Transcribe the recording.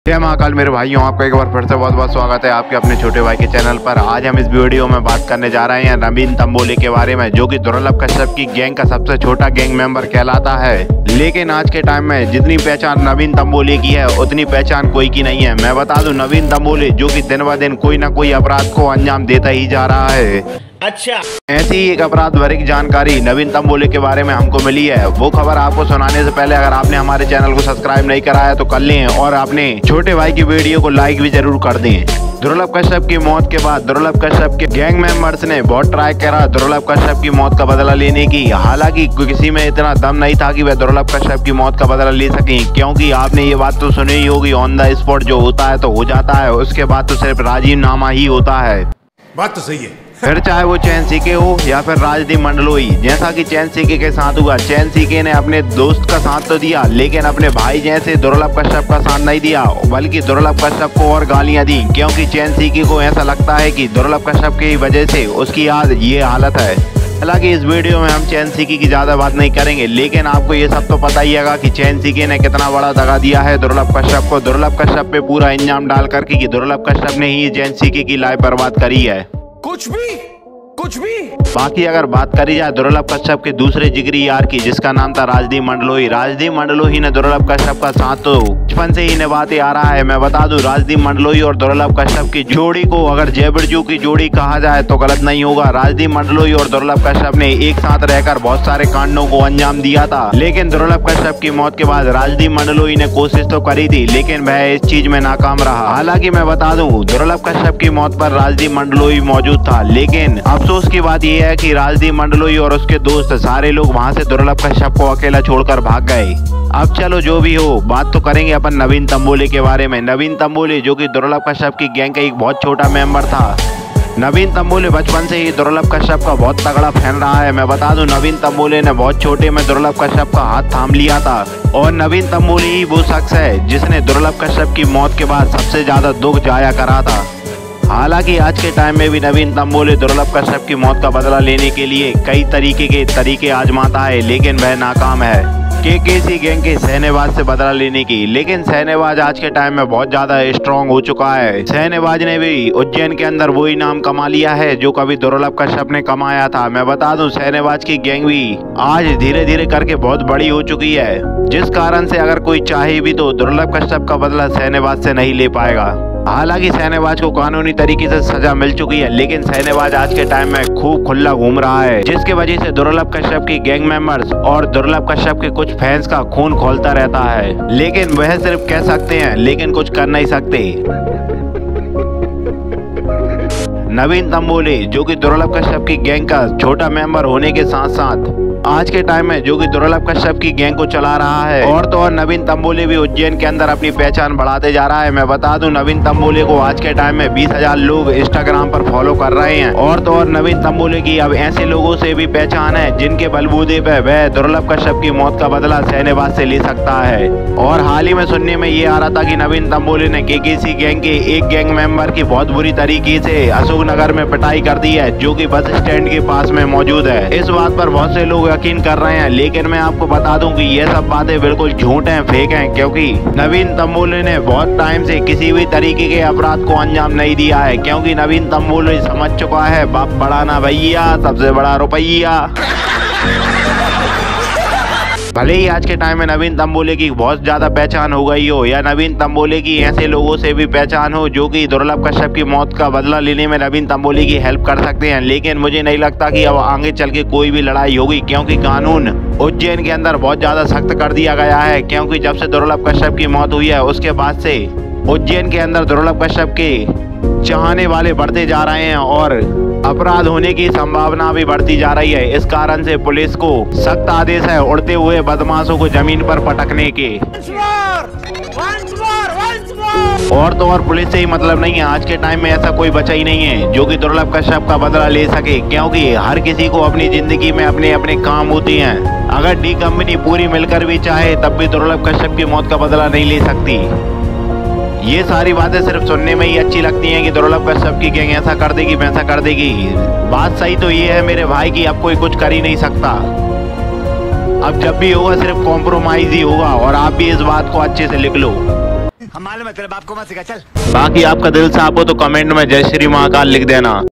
जय महाकाल मेरे भाइयों, आपका एक बार फिर से बहुत बहुत स्वागत है आपके अपने छोटे भाई के चैनल पर। आज हम इस वीडियो में बात करने जा रहे हैं नवीन तंबोली के बारे में, जो कि दुर्लभ कश्यप की गैंग का सबसे छोटा गैंग मेंबर कहलाता है। लेकिन आज के टाइम में जितनी पहचान नवीन तंबोली की है उतनी पहचान कोई की नहीं है। मैं बता दूं, नवीन तंबोली जो कि दिन ब दिन कोई ना कोई अपराध को अंजाम देता ही जा रहा है। अच्छा, ऐसी ही एक अपराध भरी जानकारी नवीन तंबोली के बारे में हमको मिली है। वो खबर आपको सुनाने से पहले अगर आपने हमारे चैनल को सब्सक्राइब नहीं करा है तो कर लें और अपने छोटे भाई की वीडियो को लाइक भी जरूर कर दें। दुर्लभ कश्यप की मौत के बाद दुर्लभ कश्यप के गैंग मेंबर्स ने बहुत ट्राई करा दुर्लभ कश्यप की मौत का बदला लेने की। हालांकि किसी में इतना दम नहीं था कि वह दुर्लभ कश्यप की मौत का बदला ले सकें, क्योंकि आपने ये बात तो सुनी ही होगी, ऑन द स्पॉट जो होता है तो हो जाता है, उसके बाद तो सिर्फ राजीनामा ही होता है। बात तो सही है। फिर चाहे वो चैन सीके हो या फिर राजदीप मंडलोई, जैसा कि चैन सीके के साथ हुआ। चैन सीके ने अपने दोस्त का साथ तो दिया, लेकिन अपने भाई जैसे दुर्लभ कश्यप का साथ नहीं दिया, बल्कि दुर्लभ कश्यप को और गालियां दी, क्योंकि चैन सीके को ऐसा लगता है कि दुर्लभ कश्यप की वजह से उसकी आज ये हालत है। हालांकि इस वीडियो में हम चैन सीके की ज्यादा बात नहीं करेंगे, लेकिन आपको ये सब तो पता ही है कि चैन सीके ने कितना बड़ा दगा दिया है दुर्लभ कश्यप को। दुर्लभ कश्यप पे पूरा इंजाम डाल करके कि दुर्लभ कश्यप ने ही चैन सीके की लाइफ बर्बाद करी है। कुछ भी। बाकी अगर बात करी जाए दुर्लभ कश्यप के दूसरे जिगरी यार की, जिसका नाम था राजदीप मंडलोई। राजदीप मंडलोई ने दुर्लभ कश्यप का साथ तो बचपन से ही निभाते आ रहा है। मैं बता दूं, राजदीप मंडलोई और दुर्लभ कश्यप की जोड़ी को अगर जय बिरजू की जोड़ी कहा जाए तो गलत नहीं होगा। राजदीप मंडलोई और दुर्लभ कश्यप ने एक साथ रहकर बहुत सारे कांडों को अंजाम दिया था, लेकिन दुर्लभ कश्यप की मौत के बाद राजदीप मंडलोई ने कोशिश तो करी थी, लेकिन वह इस चीज में नाकाम रहा। हालांकि मैं बता दूं, दुर्लभ कश्यप की मौत पर राजदीप मंडलोई मौजूद था, लेकिन अफसोस की बात यह है कि राजदीप मंडलोई और उसके दोस्त सारे लोग वहां से दुर्लभ कश्यप को अकेला छोड़कर भाग गए। अब चलो जो भी हो, बात तो करेंगे अपन नवीन तंबोली के बारे में। नवीन तंबोली जो कि दुर्लभ कश्यप की गैंग का एक बहुत छोटा मेंबर था। नवीन तंबोली बचपन से ही दुर्लभ कश्यप का बहुत तगड़ा फैन रहा है। मैं बता दूं, नवीन तंबोली ने बहुत छोटे में दुर्लभ कश्यप का हाथ थाम लिया था, और नवीन तंबोली ही वो शख्स है जिसने दुर्लभ कश्यप की मौत के बाद सबसे ज्यादा दुख जाया करा था। हालांकि आज के टाइम में भी नवीन तंबोली दुर्लभ कश्यप की मौत का बदला लेने के लिए कई तरीके आजमाता है, लेकिन वह नाकाम है केकेसी गैंग के सहनेवाज से बदला लेने की। लेकिन सहनेवाज आज के टाइम में बहुत ज्यादा स्ट्रांग हो चुका है। सहनेवाज ने भी उज्जैन के अंदर वही नाम कमा लिया है जो कभी दुर्लभ कश्यप ने कमाया था। मैं बता दूं, सहनेवाज की गैंग भी आज धीरे धीरे करके बहुत बड़ी हो चुकी है, जिस कारण से अगर कोई चाहे भी तो दुर्लभ कश्यप का बदला सहनेवाज से नहीं ले पाएगा। हालांकि सहनेवाज को कानूनी तरीके से सजा मिल चुकी है, लेकिन सहनेवाज आज के टाइम में खूब खुला घूम रहा है, जिसके वजह से दुर्लभ कश्यप की गैंग मेंबर्स और दुर्लभ कश्यप के कुछ फैंस का खून खौलता रहता है। लेकिन वह सिर्फ कह सकते हैं, लेकिन कुछ कर नहीं सकते। नवीन तंबोली जो कि दुर्लभ कश्यप की गैंग का छोटा मेंबर होने के साथ साथ आज के टाइम में जो कि दुर्लभ कश्यप की गैंग को चला रहा है, और तो और नवीन तंबोली भी उज्जैन के अंदर अपनी पहचान बढ़ाते जा रहा है। मैं बता दूं, नवीन तंबोली को आज के टाइम में 20,000 लोग इंस्टाग्राम पर फॉलो कर रहे हैं, और तो और नवीन तंबोली की अब ऐसे लोगों से भी पहचान है जिनके बलबूते पे वह दुर्लभ कश्यप की मौत का बदला सहनेवाज से ले सकता है। और हाल ही में सुनने में ये आ रहा था कि नवीन तंबोली ने केकेसी गैंग के एक गैंग मेंबर की बहुत बुरी तरीके से अशोकनगर में पिटाई कर दी है, जो कि बस स्टैंड के पास में मौजूद है। इस बात पर बहुत से लोग यकीन कर रहे हैं, लेकिन मैं आपको बता दूं कि ये सब बातें बिल्कुल झूठ हैं, फेक हैं, क्योंकि नवीन तंबोली ने बहुत टाइम से किसी भी तरीके के अपराध को अंजाम नहीं दिया है, क्योंकि नवीन तंबोली समझ चुका है बाप बड़ा ना भैया, सबसे बड़ा रुपया। भले ही आज के टाइम में नवीन तंबोली की बहुत ज्यादा पहचान हो गई हो, या नवीन तंबोली की ऐसे लोगों से भी पहचान हो जो कि दुर्लभ कश्यप की मौत का बदला लेने में नवीन तंबोली की हेल्प कर सकते हैं, लेकिन मुझे नहीं लगता कि अब आगे चल के कोई भी लड़ाई होगी, क्योंकि कानून उज्जैन के अंदर बहुत ज्यादा सख्त कर दिया गया है। क्योंकि जब से दुर्लभ कश्यप की मौत हुई है उसके बाद से उज्जैन के अंदर दुर्लभ कश्यप के चाहने वाले बढ़ते जा रहे हैं और अपराध होने की संभावना भी बढ़ती जा रही है। इस कारण से पुलिस को सख्त आदेश है उड़ते हुए बदमाशों को जमीन पर पटकने के। और तो और पुलिस से ही मतलब नहीं है, आज के टाइम में ऐसा कोई बचा ही नहीं है जो कि दुर्लभ कश्यप का बदला ले सके, क्योंकि हर किसी को अपनी जिंदगी में अपने अपने काम होती हैं। अगर डी कंपनी पूरी मिलकर भी चाहे तब भी दुर्लभ कश्यप की मौत का बदला नहीं ले सकती। ये सारी बातें सिर्फ सुनने में ही अच्छी लगती हैं कि दुर्लभ कश्यप की गैंग ऐसा कर देगी वैसा कर देगी। बात सही तो ये है मेरे भाई की अब कोई कुछ कर ही नहीं सकता। अब जब भी होगा सिर्फ कॉम्प्रोमाइज ही होगा, और आप भी इस बात को अच्छे से लिख लो। हम मालूम है तेरे बाप को मत सिखा चल। बाकी आपका दिल साफ हो तो कमेंट में जय श्री महाकाल लिख देना।